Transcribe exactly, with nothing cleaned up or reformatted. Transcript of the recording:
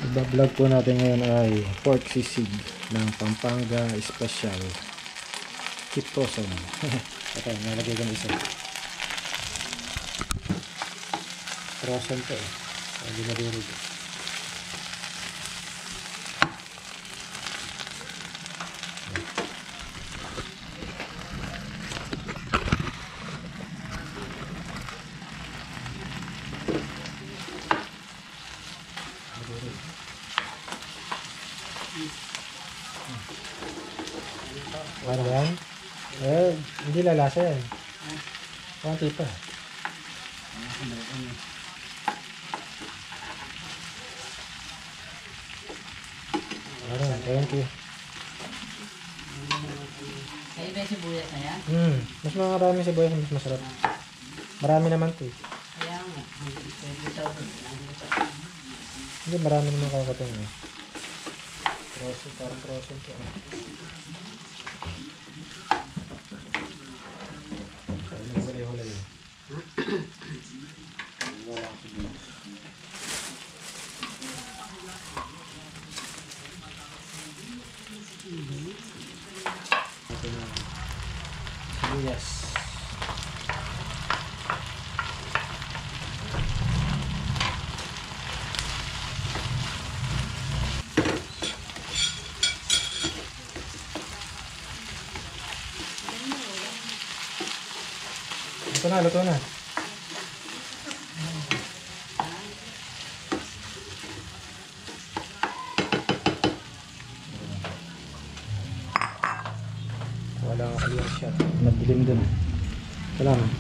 Iba-vlog po natin ngayon ay pork sisig ng Pampanga Special. Keep toson. Okay, nalagay ko na isa. Frozen to eh. Hindi na durog eh. Ano ba yan? Eh, hindi lalasa yan. Konti pa. Alright, thank you. Kaya ba yung sibuyas na yan? Hmm, mas marami sibuyas, mas masarap. Marami naman ito eh. Kaya nga, Hindi, marami naman kakatong eh. Frozen, parang frozen ito eh. Yes. Luto na, luto na. Walang clear shot. Madilim dun. Ito lang.